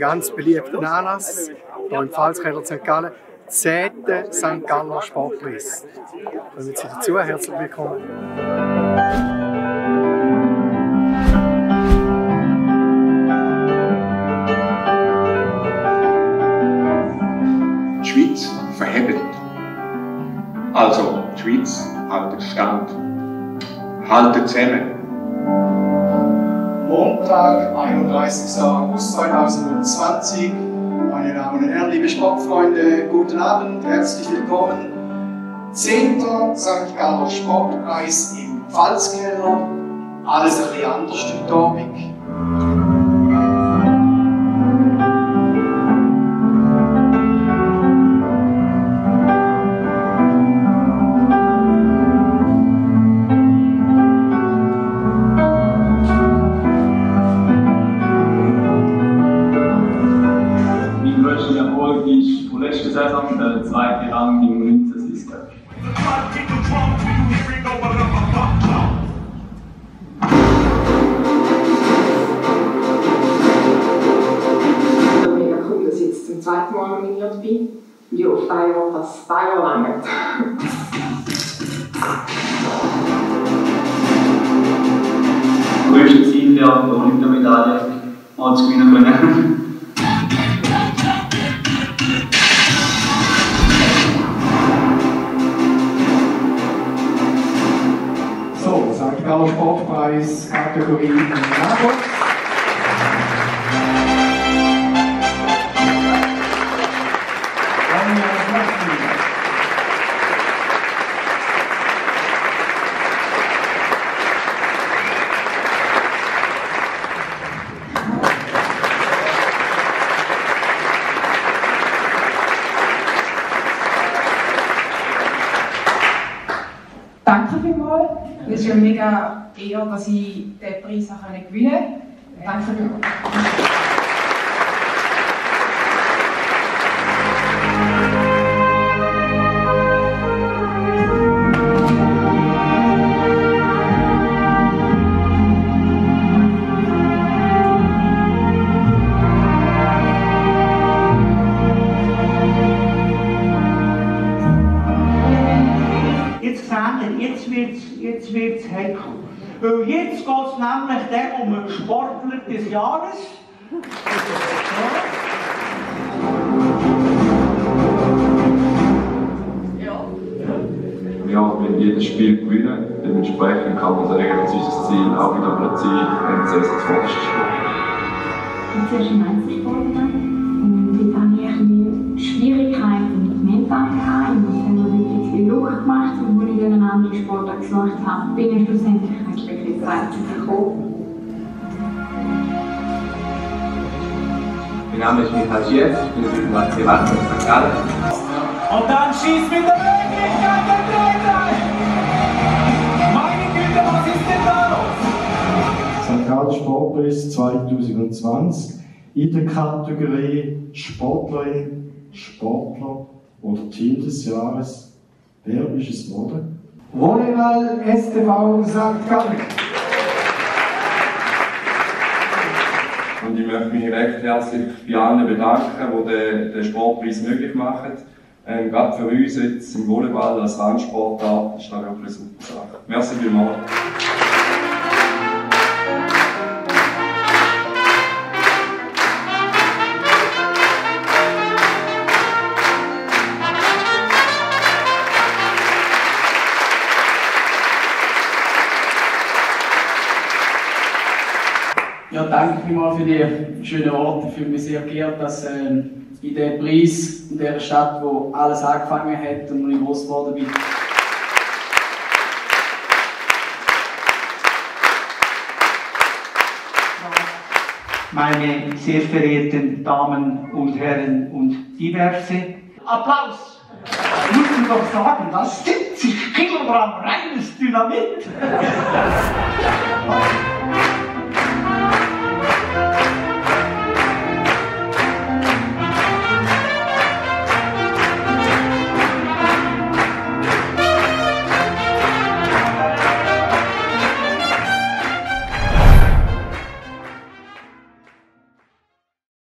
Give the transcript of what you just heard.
ganz beliebten Anlass hier im Pfalzkeller St. Gallen, 10. St. Galler Sportpreis. Kommen Sie dazu, herzlich willkommen. Die Schweiz verhebt. Also, die Schweiz haltet stand. Haltet zusammen. Montag, 31. August 2020. Meine Damen und Herren, liebe Sportfreunde, guten Abend, herzlich willkommen. 10. St. Galler Sportpreis im Pfalzkeller. Alles ein bisschen anders heute Abend. Ist von letzter Saison der zweite Rang im Münzensystem. Mega cool, dass ich jetzt zum zweiten Mal nominiert bin. Und ich hoffe, dass es ein Jahr lang geht. Das größte Ziel wäre, die Olympiamedaille mal zu gewinnen können. So, St. Galler Sportpreis, Kategorie Nachwuchs. Danke vielmals. Es ist ja mega Ehre, dass ich diesen Preis auch gewinnen konnte. Danke vielmals. Jetzt wird's heikel. Weil jetzt geht es nämlich um einen Sportler des Jahres. Ja, wenn jedes Spiel gewinnen, dementsprechend kann man sagen, dass unser Ziel auch wieder platziert, NCS zuvorderst steht. Ich bin zuerst im Einzelsport und dort hatte ich ein bisschen Schwierigkeiten mit Mental. Ich habe mir wirklich ein bisschen Druck gemacht und als ich dann einen anderen Sportler gesucht habe, bin ich schlussendlich wirklich ins Einzel gekommen. Mein Name ist Michael Schietz, ich bin mit dem AC Wattens St. Gallen. Und dann schießt mit der Möglichkeit der Dritte! Meine Güte, was ist denn da los? St. Galler Sportpreis 2020 in der Kategorie Sportlerin, Sportler oder Team des Jahres. Wer ist es geworden? Volleyball STV St. Gallen. Und ich möchte mich recht herzlich bei allen bedanken, die den Sportpreis möglich machen. Gerade für uns jetzt im Volleyball als Randsportart ist das wirklich eine super Sache. Merci vielmals. Ja, danke vielmals für die schönen Worte. Ich fühle mich sehr geehrt, dass in diesem Preis, in dieser Stadt, wo alles angefangen hat und ich groß geworden bin. Meine sehr verehrten Damen und Herren und diverse, Applaus! Ich muss Ihnen doch sagen, das 70 Kilogramm reines Dynamit!